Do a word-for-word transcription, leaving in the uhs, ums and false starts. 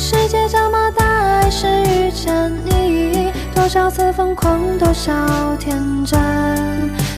世界这么大，还是遇见你，多少次疯狂，多少天真。